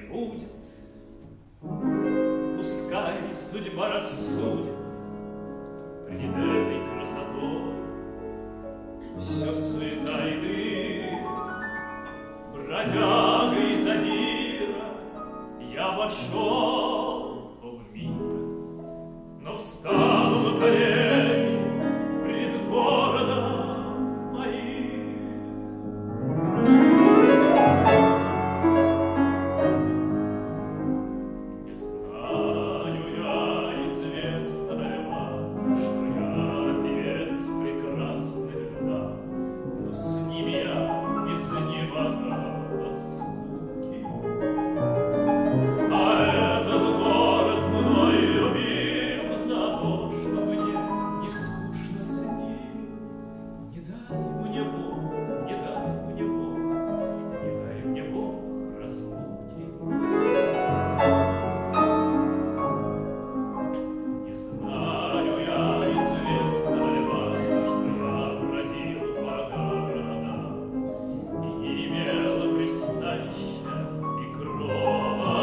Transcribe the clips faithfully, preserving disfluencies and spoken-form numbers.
будет. Пускай судьба рассудит пред этой красотой. Все суета и дым, бродяга и задира, я вошел в мир, но встану на колени пред городом моим. Не знаю я, известно ли вам, что я певец прекрасных дам, но с ними я изнемогал от скуки. А этот город мной любим за то, что мне не скучно с ним. Не дай мне Бог, не дай мне Бог, не дай мне Бог разлуки. Не знаю я, известно ли вам, что я бродил по городам и не имел пристанища и крова,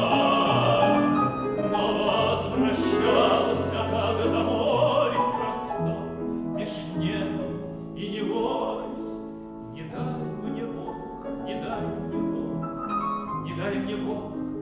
но возвращался как домой в простор меж небом и невой. Не дай мне Бог, не дай мне Бог, не дай мне Бог